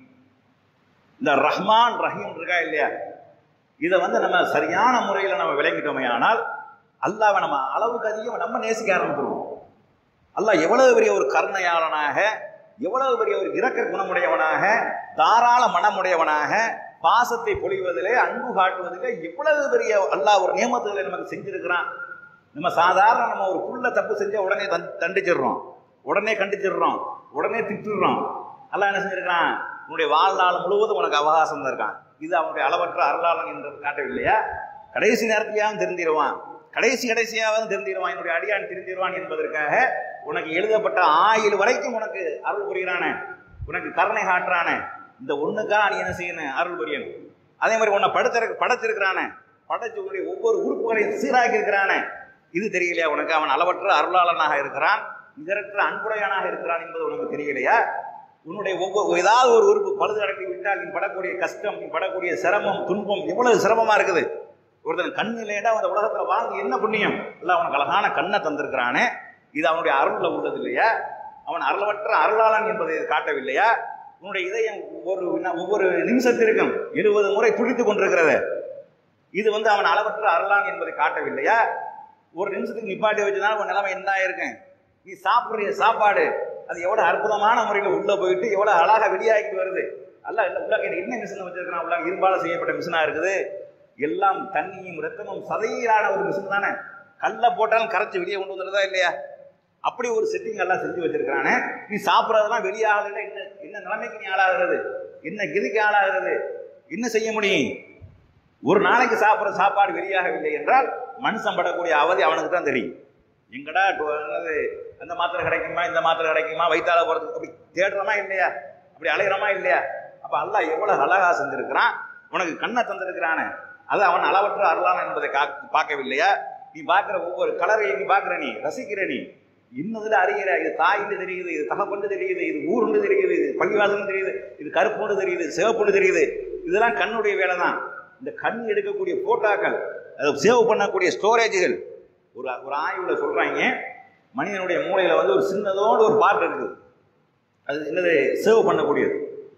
இந்த ரஹ்மான் ரஹீம் இருக்கா இல்லையா, இதை வந்து நம்ம சரியான முறையில் நம்ம விளங்கிட்டோமே ஆனால் அல்லாஹ்வை நம்ம அளவுக்கு அதிகம் நம்ம நேசிக்க ஆரம்பிச்சிருவோம். அல்லாஹ் எவ்வளவு பெரிய ஒரு கருணையாளனாக, எவ்வளவு பெரிய ஒரு இரக்க குணமுடையவனாக, தாராள மனமுடையவனாக, பாசத்தை பொழிவதிலே அன்பு காட்டுவதிலே எவ்வளவு பெரிய அல்லாஹ் ஒரு நியமத்துகளை நமக்கு செஞ்சிருக்கிறான். நம்ம சாதாரண நம்ம ஒரு புள்ள தப்பு செஞ்சா உடனே தண்டிச்சிடுறோம், உடனே கண்டிச்சிடுறோம், உடனே திட்டுறோம். அல்லாஹ் என்ன செஞ்சிருக்கான், உன்னுடைய வாழ்நாள் முழுவதும் உனக்கு அவகாசம் தான் இருக்கான். இது அவனுடைய அளவற்ற அருளாளன் என்று காட்டவில்லையா? கடைசி நேரத்திலேயாவது தெரிந்திருவான், கடைசி கடைசியாவது தெரிந்திருவான், என்னுடைய அடியான் தெரிந்திருவான் என்பதற்காக உனக்கு எழுதப்பட்ட ஆயுள் வரைக்கும் உனக்கு அருள் புரிகிறானே, உனக்கு கருணை காட்டுறானே. இந்த ஒண்ணுக்கா நீ என்ன செய்யணும், அருள் புரியணும். அதே மாதிரி உன்னை படுத்த படைச்சிருக்கிறானே, படைச்சு உன்னுடைய ஒவ்வொரு உறுப்புகளையும் சீராக்கி இருக்கிறானே. இது தெரியலையா உனக்கு? அவன் அளவற்ற அருளாளனாக இருக்கிறான், நிகரற்ற அன்புடையனாக இருக்கிறான் என்பது உனக்கு தெரியலையா? உன்னுடைய ஒவ்வொரு ஏதாவது ஒரு உறுப்பு பழுது அடக்கி விட்டால் நீ படக்கூடிய கஷ்டம், நீ படக்கூடிய சிரமம், துன்பம் எவ்வளவு சிரமமா இருக்குது. ஒருத்தன் கண்ணிலேடா அந்த உலகத்துல வாழ்ந்து என்ன புண்ணியம் இல்லை, அவனுக்கு அழகான கண்ணை தந்திருக்கிறானே, இது அவனுடைய அருள்ல உள்ளது இல்லையா? அவன் அருளவற்ற அருளாளன் என்பதை காட்டவில்லையா? உன்னுடைய இதயம் ஒவ்வொரு ஒவ்வொரு நிமிஷத்திற்கும் இருபது முறை துடித்துக் கொண்டிருக்கிறது. இது வந்து அவன் அளவற்ற அருளான் என்பதை காட்டவில்லையா? ஒரு நிமிஷத்துக்கு நிப்பாட்டி வச்சுதான் உன் நிலைமை என்ன ஆயிருக்கேன். நீ சாப்பிட்ற சாப்பாடு அது எவ்வளவு அற்புதமான முறையில் உள்ள போயிட்டு எவ்வளவு அழகா வெளியாகிட்டு வருது. அல்ல உள்ள என்ன மிஷின் வச்சிருக்கிறான்? உள்ள இரும்பால செய்யப்பட்ட மிஷினா இருக்குது. எல்லாம் தண்ணியும் ரத்தமும் சதையிலான ஒரு மிஷின் தானே. கல்ல போட்டாலும் கரைச்சி வெளியே கொண்டு வந்துடுறதா இல்லையா? அப்படி ஒரு செட்டிங் எல்லாம் செஞ்சு வச்சிருக்கிறானே. நீ சாப்பிட்றதெல்லாம் வெளியாகல என்ன என்ன நிலைமைக்கு நீ ஆளாகிறது? என்ன கதிக்கு ஆளாகிறது? என்ன செய்ய முடியும்? ஒரு நாளைக்கு சாப்பிட்ற சாப்பாடு வெளியாகவில்லை என்றால் மனுஷன் படக்கூடிய அவதி அவனுக்கு தான் தெரியும். எங்கடா அந்த மாத்திரை கிடைக்குமா, இந்த மாத்திரை கிடைக்குமா, வயிற்றால போறதுக்கு அப்படி தேடுறோமா இல்லையா? அப்படி அலைகிறோமா இல்லையா? அப்ப அல்லாஹ் எவ்வளவு அழகா செஞ்சிருக்கிறான். உனக்கு கண்ணை தந்திருக்கிறானே, அது அவன் அளவற்ற அருளான் என்பதை பார்க்கவில்லையா? நீ பார்க்கிற ஒவ்வொரு கலரையும் நீ பார்க்கிற, நீ ரசிக்கிற, நீ இன்னதுல அறிகிற. இது தாயின்னு தெரியுது, இது தகப்பண்டு தெரியுது, இது ஊருன்னு தெரியுது, இது பள்ளிவாசல்னு தெரியுது, இது கருப்புன்னு தெரியுது, சிவப்புன்னு தெரியுது. இதெல்லாம் கண்ணுடைய வேலை தான். இந்த கண் எடுக்கக்கூடிய போட்டோக்கள், அதை சேவ் பண்ணக்கூடிய ஸ்டோரேஜுகள். ஒரு ஒரு ஆய்வுல சொல்றாங்க, மனிதனுடைய மூளையில வந்து ஒரு சின்னதோடு ஒரு பார்ட் இருக்குது, அது என்னது சேவ் பண்ணக்கூடியது.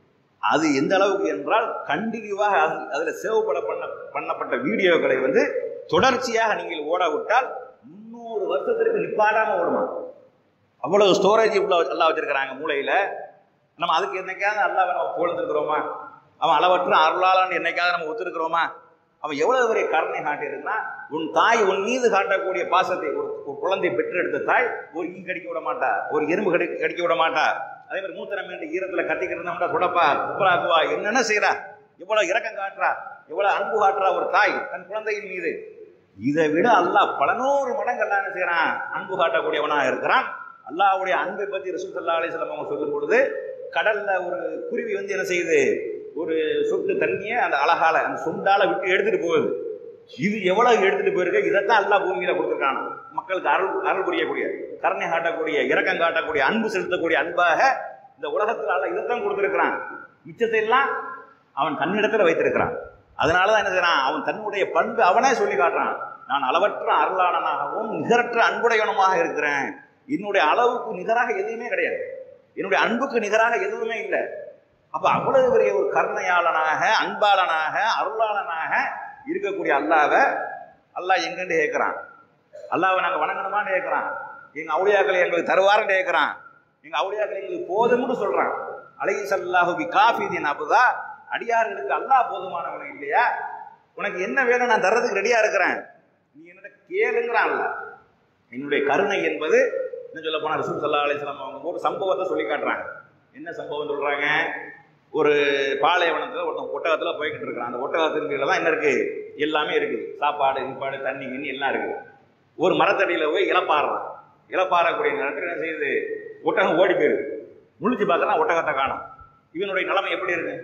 அது எந்த அளவுக்கு என்றால் கண்டினியூவாக அதில் சேவ் பண்ண பண்ண பண்ணப்பட்ட வீடியோக்களை வந்து தொடர்ச்சியாக நீங்கள் ஓட விட்டால் முன்னூறு வருஷத்திற்கு நிப்பாடாம ஓடுமா. அவ்வளவு ஸ்டோரேஜ் உள்ள எல்லாம் வச்சிருக்கிறாங்க மூளையில. நம்ம அதுக்கு என்னைக்காவது அல்லாஹ்வை நம்ம புகழ்ந்துருக்கிறோமா? அவன் அளவற்ற அருளாளன்னு என்னைக்காவது நம்ம ஒத்துருக்கிறோமா? அவன் எவ்வளவு பெரிய கருணை காட்டியிருக்குன்னா, உன் தாய் உன் மீது காட்டக்கூடிய பாசத்தை, ஒரு குழந்தை பெற்றெடுத்த தாய் ஒரு ஈ கடிக்க விட மாட்டா, ஒரு எறும்பு கடி கடிக்க விட மாட்டா. அதே மாதிரி மூத்தரம் என்று ஈரத்தில் கத்திக்கிட்டு தொடப்பா குப்பராக்குவா, என்னென்ன செய்யறா, எவ்வளவு இரக்கம் காட்டுறா, எவ்வளவு அன்பு காட்டுறா ஒரு தாய் தன் குழந்தையின் மீது. இதை விட அல்லாஹ் பல நூறு மடங்கு எல்லாம் என்ன செய்யறான், அன்பு காட்டக்கூடியவனாக இருக்கிறான். அல்லாஹ்வுடைய அன்பை பற்றி ரசூல் ஸல்லல்லாஹு அலைஹி வஸல்லம் அவங்க சொல்லும் பொழுது, கடல்ல ஒரு குருவி வந்து என்ன செய்யுது, ஒரு சொட்டு தண்ணியை அந்த அழகால அந்த சொண்டால விட்டு எடுத்துட்டு போகுது. இது எவ்வளவு எடுத்துட்டு போயிருக்கு, இதைத்தான் அல்லாஹ் பூமியில கொடுத்துருக்கான். மக்களுக்கு அருள் அருள் புரியக்கூடிய, கருணை காட்டக்கூடிய, இரக்கம் காட்டக்கூடிய, அன்பு செலுத்தக்கூடிய அன்பாக இந்த உலகத்தில் அல்லாஹ் இதைத்தான் கொடுத்துருக்கிறான். மிச்சத்தை எல்லாம் அவன் தன்னிடத்துல வைத்திருக்கிறான். அதனாலதான் என்ன செய்யறான், அவன் தன்னுடைய பண்பு அவனே சொல்லி காட்டுறான். நான் அளவற்ற அருளாளனாகவும் நிகரற்ற அன்புடையவனமாக இருக்கிறேன். என்னுடைய அளவுக்கு நிகராக எதுவுமே கிடையாது, என்னுடைய அன்புக்கு நிகராக எதுவுமே இல்லை. அப்ப அவ்வளவு பெரிய ஒரு கருணையாளனாக, அன்பாளனாக, அருளாளனாக இருக்கக்கூடிய அல்லாஹ்வை அல்லாஹ் எங்கன்னு கேட்கிறான். அல்லாஹ்வை நாங்க வணங்கணுமான்னு கேட்கிறான். எங்க அவுலியாக்களை எங்களுக்கு தருவாருன்னு கேட்கிறான். எங்க அவுலியாக்களை எங்களுக்கு போதும்னு சொல்றான். அலைஹி ஸல்லல்லாஹு பி காஃபிதீன் அபுதா, அடியார்களுக்கு அல்லாஹ் போதுமானவன் இல்லையா? உனக்கு என்ன வேணும், நான் தர்றதுக்கு ரெடியா இருக்கிறேன், நீ என்னோட கேளுங்கிறான் அல்லாஹ். என்னுடைய கருணை என்பது என்ன சொல்ல போனா, ரசூல் ஸல்லல்லாஹு அலைஹி வஸல்லம் அவங்க ஒரு சம்பவத்தை சொல்லி காட்டுறாங்க. என்ன சம்பவம் சொல்றாங்க, ஒரு பாலைவனத்தில் ஒருத்தன் ஒட்டகத்தில் போய்கிட்டு இருக்கிறான். அந்த ஒட்டகத்தின் கீழே தான் என்ன இருக்கு, எல்லாமே இருக்குது, சாப்பாடு இப்பாடு தண்ணி கிண்ணி எல்லாம் இருக்குது. ஒரு மரத்தடியில் போய் இலப்பாடுறான். இலப்பாறக்கூடிய நேரத்தில் என்ன செய்யுது, ஒட்டகம் ஓடி போயிடுது. முழிச்சு பார்க்கறா ஒட்டகத்தை காணும். இவனுடைய நிலைமை எப்படி இருக்கு,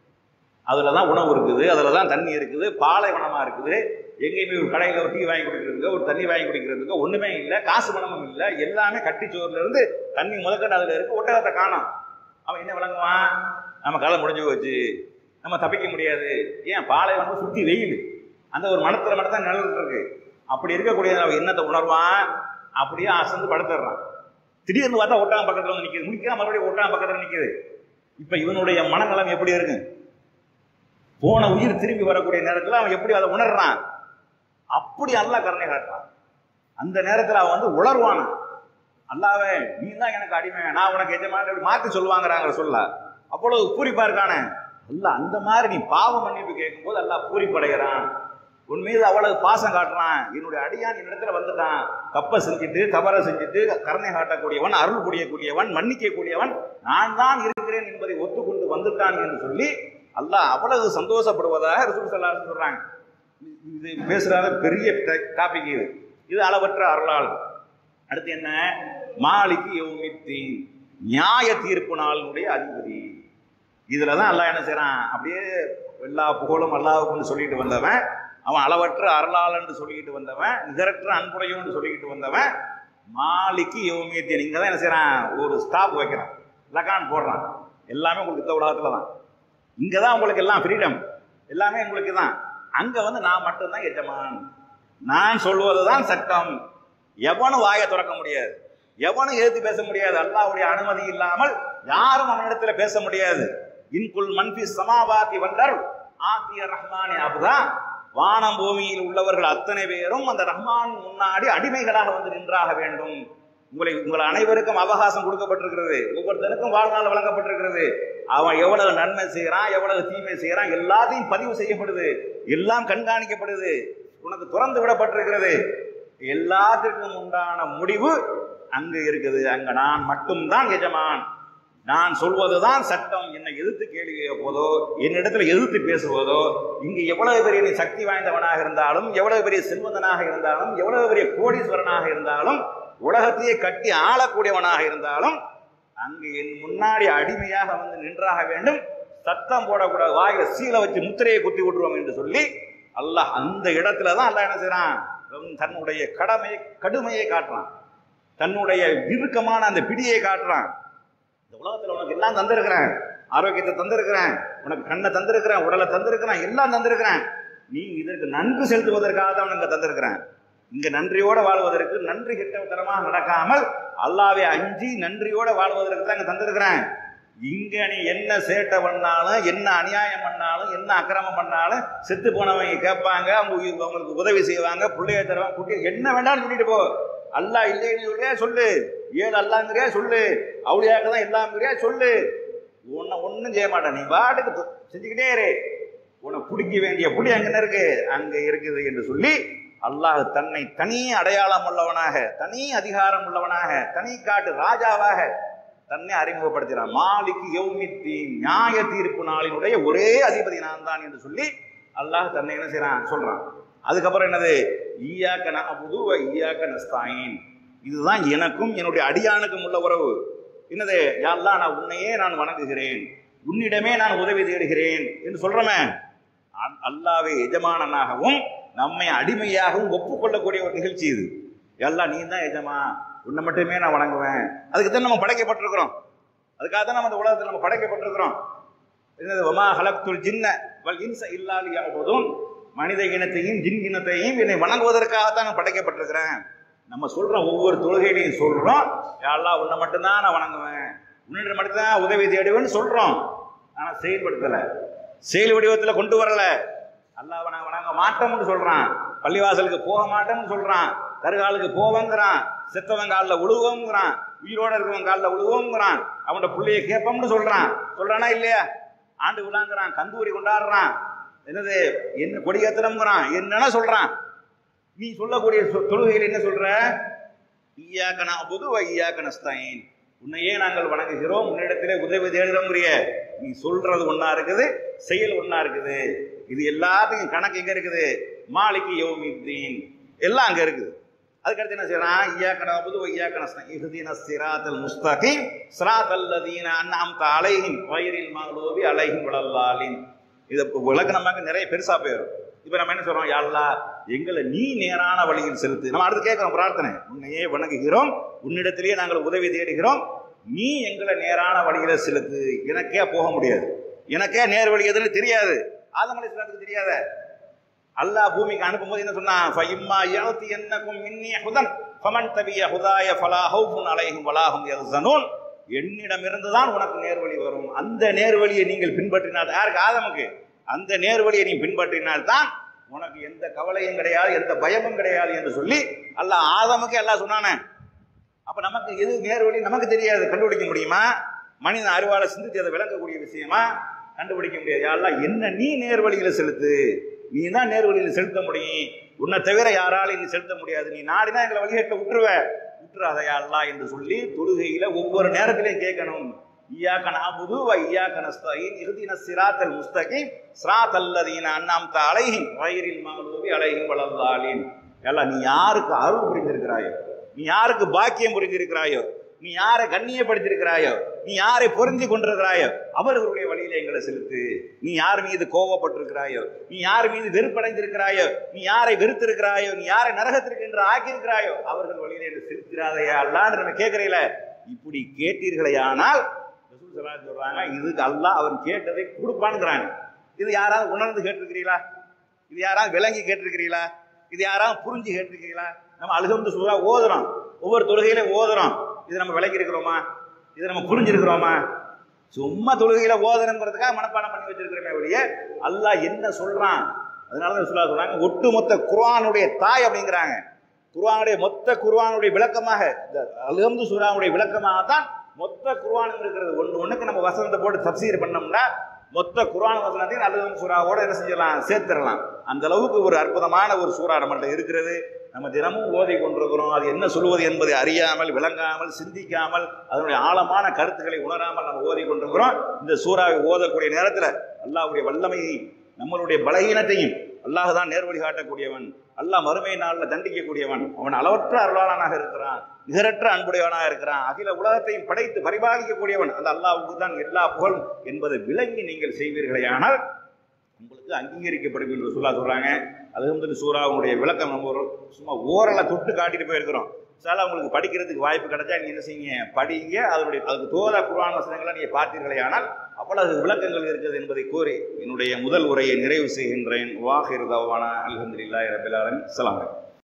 அதில் தான் உணவு இருக்குது, அதில் தான் தண்ணி இருக்குது, பாலைவனமாக இருக்குது. எங்கேயுமே ஒரு கடையில் ஒரு டீ வாங்கி குடிக்கிறதுக்கு, ஒரு தண்ணி வாங்கி குடிக்கிறதுக்கு ஒன்றுமே இல்லை, காசு பணமும் இல்லை, எல்லாமே கட்டிச்சோறுல இருந்து தண்ணி முதற்கட்டு அதில் இருக்கு. ஒட்டகத்தை காணும். அவன் என்ன விளங்குவான், நம்ம கதை முடிஞ்சு போச்சு, நம்ம தப்பிக்க முடியாது. ஏன், பாலைவனம் சுற்றி வெயில், அந்த ஒரு மனத்தில் மட்டும் தான் நிழல் இருக்கு. அப்படி இருக்கக்கூடிய அவன் என்னத்தை உணர்வான், அப்படியே அசந்து படுத்துடுறான். திடீர்னு பார்த்தா ஒட்டகம் பக்கத்தில் வந்து நிற்கிது, முடிக்கிறா மறுபடியும் ஒட்டகம் பக்கத்தில் நிற்கிது. இப்போ இவனுடைய மனநலம் எப்படி இருக்கு, போன உயிர் திரும்பி வரக்கூடிய நேரத்தில் அவன் எப்படி அதை உணர்றான், அப்படி அல்லாஹ் கருணை காட்டுறான். அந்த நேரத்தில் அவன் வந்து உணர்வான், அல்லாவே நீ தான் எனக்கு அடிமை, நான் உனக்கு எஜமான மாற்றி சொல்லுவாங்கிறாங்க சொல்ல. அவ்வளவு பூரிப்பா இருக்கானே அல்லாஹ். அந்த மாதிரி நீ பாவ மன்னிப்பு கேட்கும் போது அல்லாஹ் பூரிப்படைகிறான், உன் மீது அவ்வளவு பாசம் காட்டுறான். என்னுடைய அடியான் என்னிடத்துல வந்துட்டான், தப்பை செஞ்சுட்டு தவறை செஞ்சுட்டு கருணை காட்டக்கூடியவன், அருள் புரியக்கூடியவன், மன்னிக்கக்கூடியவன் நான் தான் இருக்கிறேன் என்பதை ஒத்துக்கொண்டு வந்துட்டான் என்று சொல்லி அல்லாஹ் அவ்வளவு சந்தோஷப்படுவதாக ரசூல் ஸல்லல்லாஹு அலைஹி வஸல்லம் சொல்றாங்க. இது பேசுறாத பெரிய டாபிக் இது. இது அளவற்ற அருளால். அடுத்து என்ன, மாலிகி யௌமித்தீன், நியாய தீர்ப்பு நாளுடைய அதிபதி. இதுல தான் அல்லாஹ் என்ன செய்யறான், அப்படியே எல்லா புகழும் அல்லாஹ்வுக்கு சொல்லிட்டு வந்தவன், அவன் அளவற்ற அருளால் என்று சொல்லிக்கிட்டு வந்தவன், நிகரற்ற அன்புடையும் என்று சொல்லிக்கிட்டு வந்தவன், மாலிகி யௌமித்தீன். இங்க தான் என்ன செய்யறான், ஒரு ஸ்டாப் வைக்கிறான், லகான் போடுறான். எல்லாமே உங்களுக்கு இந்த உலகத்துல தான், இங்க தான் உங்களுக்கு எல்லாம் ஃப்ரீடம், எல்லாமே உங்களுக்கு தான். அங்க வந்து நான் மட்டும்தான் எஜமான், நான் சொல்வதுதான் சட்டம். எவனும் வாயை திறக்க முடியாது, எவனும் எதிர்த்து பேச முடியாது. அல்லாஹ்வுடைய அனுமதி இல்லாமல் யாரும் அவனிடத்துல பேச முடியாது. இன்குல் மன்பி சமாவாதி வல்லர் ஆத்திய ரஹ்மானே அபுதா, வானம் பூமியில் உள்ளவர்கள் அத்தனை பேரும் அந்த ரஹ்மான் முன்னாடி அடிமைகளாக வந்து நின்றாக வேண்டும். உங்களை உங்கள் அனைவருக்கும் அவகாசம் கொடுக்கப்பட்டிருக்கிறது. ஒவ்வொருத்தருக்கும் வாழ்நாள் வழங்கப்பட்டிருக்கிறது. அவன் எவ்வளவு நன்மை செய்யறான், எவ்வளவு தீமை செய்யறான், எல்லாத்தையும் பதிவு செய்யப்படுது, எல்லாம் கண்காணிக்கப்படுது, உனக்கு திறந்து விடப்பட்டிருக்கிறது. எல்லாத்திற்கும் உண்டான முடிவு அங்கு இருக்குது. அங்க நான் மட்டும்தான் எஜமான், நான் சொல்வதுதான் சட்டம். என்னை எதிர்த்து கேள்வி கேட்பதோ, என்னிடத்துல எதிர்த்து பேசுவதோ, இங்கு எவ்வளவு பெரிய நீ சக்தி வாய்ந்தவனாக இருந்தாலும், எவ்வளவு பெரிய செல்வந்தனாக இருந்தாலும், எவ்வளவு பெரிய கோடீஸ்வரனாக இருந்தாலும், உலகத்தையே கட்டி ஆளக்கூடியவனாக இருந்தாலும், அங்கு என் முன்னாடி அடிமையாக வந்து நின்றாக வேண்டும். சத்தம் போடக்கூடாது, வாயில சீலை வச்சு முத்திரையை குத்தி விட்டுருவோம் என்று சொல்லி அல்லாஹ் அந்த இடத்துலதான் அல்லாஹ் என்ன செய்யறான், தன்னுடைய கடமையை கடுமையை காட்டுறான், தன்னுடைய இறுக்கமான அந்த பிடியை காட்டுறான். இந்த உலகத்துல உனக்கு எல்லாம் தந்திருக்கிறேன், ஆரோக்கியத்தை தந்திருக்கிறேன், உனக்கு கண்ணை தந்திருக்கிறேன், உடலை தந்திருக்கிறேன், எல்லாம் தந்திருக்கிறேன். நீ இதற்கு நன்றி செலுத்துவதற்காக தான் உனக்கு தந்திருக்கிறேன். இங்க நன்றியோட வாழ்வதற்கு, நன்றி கிட்டத்தனமாக நடக்காமல் அல்லாஹ்வை அஞ்சி நன்றியோட வாழ்வதற்கு தான் இங்க தந்திருக்கிறேன். இங்க நீ என்ன சேட்டை பண்ணாலும், என்ன அநியாயம் பண்ணாலும், என்ன அக்கிரமம் பண்ணாலும் செத்து போனவங்க கேட்பாங்க, அவங்க அவங்களுக்கு உதவி செய்வாங்க, பிள்ளைய தருவாங்க, குட்டி என்ன வேண்டாம்னு சொல்லிட்டு போ. அல்லாஹ் இல்லைன்னு சொல்றியா சொல்லு, ஏழு அல்லாங்கிறியா சொல்லு, அவளியாக தான் எல்லாங்கிறியா சொல்லு, உன்னை ஒன்றும் செய்ய மாட்டேன், நீ பாட்டுக்கு செஞ்சுக்கிட்டே இரு, உனக்கு பிடிக்க வேண்டிய புடி அங்கே இருக்கு, அங்கே இருக்குது என்று சொல்லி அல்லாஹ் தன்னை தனி அடையாளம் உள்ளவனாக, தனி அதிகாரம் உள்ளவனாக, தனி காட்டு ராஜாவாக தன்னை அறிமுகப்படுத்துகிறான். மாலிக்கு யௌமித்தீன், நியாய தீர்ப்பு நாளினுடைய ஒரே அதிபதி நான் தான் என்று சொல்லி அல்லாஹ் தன்னை என்ன செய்யறான் சொல்றான். அதுக்கப்புறம் என்னது, ஈயாக்க நஅபுது வ ஈயாக்க நஸ்தாயின், இதுதான் எனக்கும் என்னுடைய அடியானுக்கும் உள்ள உறவு. என்னது, யா அல்லாஹ் நான் உன்னையே நான் வணங்குகிறேன், உன்னிடமே நான் உதவி தேடுகிறேன் என்று சொல்றமே. அல்லாஹ்வை எஜமானனாகவும் நம்மை அடிமையாகவும் ஒப்புக்கொள்ளக்கூடிய ஒரு நிகழ்ச்சி இது. எல்லாம் நீ தான் எஜமா, உன்னை மட்டுமே நான் வணங்குவேன். அதுக்கு தான் நம்ம படைக்கப்பட்டிருக்கிறோம், அதுக்காக தான் நம்ம இந்த உலகத்தில் நம்ம படைக்கப்பட்டிருக்கிறோம். என்னது, வமா ஹலக்துல் ஜின்ன வல் இன்ஸ இல்லா லியஅபுதுன், மனித இனத்தையும் ஜின் இனத்தையும் என்னை வணங்குவதற்காகத்தான் நான் படைக்கப்பட்டிருக்கிறேன். நம்ம சொல்றோம், ஒவ்வொரு தொழுகையிலையும் சொல்றோம், யா அல்லாஹ் உன்னை மட்டும்தான் நான் வணங்குவேன், உன்னிடம் மட்டும்தான் உதவி தேடுவேன்னு சொல்றோம். ஆனா செயல்படுத்தல, செயல் வடிவத்தில் கொண்டு வரல. அல்லாஹ் நான் வணங்க மாட்டோம்னு சொல்றான், பள்ளிவாசலுக்கு போக மாட்டோம்னு சொல்றான், கருகாலுக்கு போவங்கிறான், செத்தவன் காலில் உழுவோங்கிறான், உயிரோட இருக்கிறவன் காலில் உழுவோங்கிறான், அவனோட பிள்ளைய கேட்போம்னு சொல்றான். சொல்றானா இல்லையா? ஆண்டு விழாங்கிறான், கந்தூரி கொண்டாடுறான், என்னது என்ன கொடியேத்தனம்ங்கிறான், என்னன்னா சொல்றான். நீ சொல்லக்கூடிய தொழுகையில் என்ன சொல்ற, ஈயாக்க நஅபுது வ ஈயாக்க நஸ்தஈன், உன்னையே நாங்கள் வணங்குகிறோம், உன்னிடத்திலே உதவி தேடுறோங்கிறிய. நீ சொல்றது ஒன்னா இருக்குது, செயல் ஒன்னா இருக்குது. இது எல்லாத்துக்கும் கணக்கு எங்க இருக்குது, மாலிக்கு யௌமித்தீன் எல்லாம் அங்க இருக்குது. அதுக்கடுத்து என்ன செய்யறான், ஈயாக்க நஅபுது வ ஈயாக்க நஸ்தஈன் இஹ்தினஸ் ஸிராத்தல் முஸ்தகீம் ஸிராத்தல் லதீன அன்அம்த அலைஹிம் கைரில் மக்லூபி அலைஹிம் வலல்லாலின். இதை விளக்கணமாக நிறைய பெருசா போயிடும். இப்ப நம்ம என்ன சொல்றோம், யா அல்லாஹ் எங்களை நீ நேரான வழியில் செலுத்து. நம்ம அடுத்து கேட்கிறோம் பிரார்த்தனை, உன்னையே வணங்குகிறோம், உன்னிடத்திலேயே நாங்கள் உதவி தேடுகிறோம், நீ எங்களை நேரான வழியில செலுத்து. எனக்கே போக முடியாது, எனக்கே நேர் வழி எதுன்னு தெரியாது, ஆதம் அலைஹிஸ்ஸலாத்துக்கு தெரியாத. அல்லாஹ் பூமிக்கு அனுப்பும் போது என்ன சொன்னான், ஃபஇம்மா யஅதியன்னகும் மின்னி ஹுதன் ஃபமன் தபிய ஹுதாய ஃபலா ஹௌஃபுன் அலைஹிம் வலா ஹும் யஹ்ஸனூன், என்னிடமிருந்து தான் உனக்கு நேர்வழி வரும், அந்த நேர்வழியை நீங்கள் பின்பற்றினால், யாருக்கு, ஆதமுக்கு, அந்த நேர்வழியை நீ பின்பற்றினால் தான் உனக்கு எந்த கவலையும் கிடையாது, எந்த பயமும் கிடையாது என்று சொல்லி அல்லாஹ் ஆதமுக்கு எல்லாம் சொன்னானே. அப்ப நமக்கு எது நேர்வழி நமக்கு தெரியாது, கண்டுபிடிக்க முடியுமா? மனித அறிவாளை சிந்தித்து அதை விளங்கக்கூடிய விஷயமா? கண்டுபிடிக்க முடியாது. யாரெல்லாம் என்ன நீ நேர்வழியில செலுத்து, நீ தான் நேர்வழியில செலுத்த முடியும், உன்னை தவிர யாராலும் நீ செலுத்த முடியாது, நீ நாடினா எங்களை வழிகட்ட விட்டுருவ, விட்டுறாதையா அல்லாஹ் என்று சொல்லி தொழுகையில ஒவ்வொரு நேரத்திலையும் கேட்கணும். ஈயாக்க நஅபுது வ ஈயாக்க நஸ்தஈன் இஹ்தினஸ் ஸிராத்தல் முஸ்தகீம் ஸிராத்தல் லதீன அன்அம்த அலைஹிம் கைரில் மக்லூபி அலைஹிம் வலல்லாலின். எல்லாம் நீ யாருக்கு அருள் புரிந்திருக்கிறாயோ, நீ யாருக்கு பாக்கியம் புரிந்திருக்கிறாயோ, நீ யாரை கண்ணியப்படுத்திருக்கிறாயோ, நீ யாரை பொருந்தி கொண்டிருக்கிறாயோ அவர்களுடைய வழியில எங்களை செலுத்து. நீ யார் மீது கோபப்பட்டிருக்கிறாயோ, நீ யார் மீது வெறுப்படைந்திருக்கிறாயோ, நீ யாரை வெறுத்திருக்கிறாயோ, நீ யாரை நரகத்திற்கு என்று ஆக்கியிருக்கிறாயோ அவர்கள் வழியில என்று செலுத்திராதையா அல்லாஹ் நம்ம கேட்கிறீங்கள. இப்படி கேட்டீர்களேயானால் சொல்றாங்க, இதுக்கு அல்லாஹ் அவன் கேட்டதை கொடுப்பான்ங்கிறாங்க. இது யாராவது உணர்ந்து கேட்டிருக்கிறீங்களா? இது யாராவது விளங்கி கேட்டிருக்கிறீங்களா? இது யாராவது புரிஞ்சு கேட்டிருக்கிறீங்களா? நம்ம அல்ஹம்து சூரா ஓதுறோம், ஒவ்வொரு தொழுகையில ஓதுறோம், இது நம்ம விளங்கி இருக்கிறோமா? இதை நம்ம புரிஞ்சிருக்கிறோமா? சும்மா தொழுகையில ஓதனங்கிறதுக்காக மனப்பாடம் பண்ணி வச்சிருக்கிறோமே ஒழிய அல்லாஹ் என்ன சொல்றான். அதனால ரசூலுல்லாஹ் சொல்றாங்க ஒட்டுமொத்த குர்ஆனுடைய தாய் அப்படிங்கிறாங்க. குர்ஆனுடைய மொத்த குர்ஆனுடைய விளக்கமாக இந்த அல்ஹம்து சூராவுடைய விளக்கமாக தான் மொத்த குர்ஆன் இருக்கிறது. ஒன்று ஒன்றுக்கு நம்ம வசனத்தை போட்டு தஃப்சீர் பண்ணோம்னா மொத்த குர்ஆன் வசனத்தையும் அல்ஹம்து சூராவோட என்ன செஞ்சிடலாம், சேர்த்துடலாம். அந்த அளவுக்கு ஒரு அற்புதமான ஒரு சூரா நம்மள்ட்ட இருக்கிறது. நம்ம தினமும் ஓதி கொண்டிருக்கிறோம். அது என்ன சொல்வது என்பதை அறியாமல், விளங்காமல், சிந்திக்காமல், அதனுடைய ஆழமான கருத்துக்களை உணராமல் நம்ம ஓதி கொண்டிருக்கிறோம். இந்த சூறாவை ஓதக்கூடிய நேரத்தில் அல்லாஹ்வுடைய வல்லமையை, நம்மளுடைய பலகீனத்தையும், அல்லாஹ் தான் நேர்வழி காட்டக்கூடியவன், அல்லாஹ் மறுமை நாளில் தண்டிக்கக்கூடியவன், அவன் அளவற்ற அருளாளனாக இருக்கிறான், நிகரற்ற அன்புடையவனாக இருக்கிறான், அகில உலகத்தையும் படைத்து பரிபாலிக்கக்கூடியவன் அந்த அல்லாஹ்வுக்கு தான் எல்லா புகழும் என்பதை விளங்கி நீங்கள் செய்வீர்களேயானால் உங்களுக்கு அங்கீகரிக்கப்படும் என்று ரசூலுல்லாஹ் சொல்றாங்க. அல்ஹம்து சூராவுடைய விளக்கம் நம்ம ஒரு சும்மா ஓரள தொட்டு காட்டிட்டு போயிருக்கிறோம். சார் உங்களுக்கு படிக்கிறதுக்கு வாய்ப்பு கிடைச்சா நீங்க என்ன செய்யுங்க, படிங்க. அதனுடைய அதுக்கு தோதா குர்ஆன் வசனங்களை நீங்க பார்த்தீர்களே ஆனால் அவ்வளவு விளக்கங்கள் இருக்குது என்பதை கூறி என்னுடைய முதல் உரையை நிறைவு செய்கின்றேன். வாஹிர் தவானா அல்ஹம்துலில்லாஹி ரப்பில் ஆலமீன். அஸ்ஸலாமு அலைக்கும்.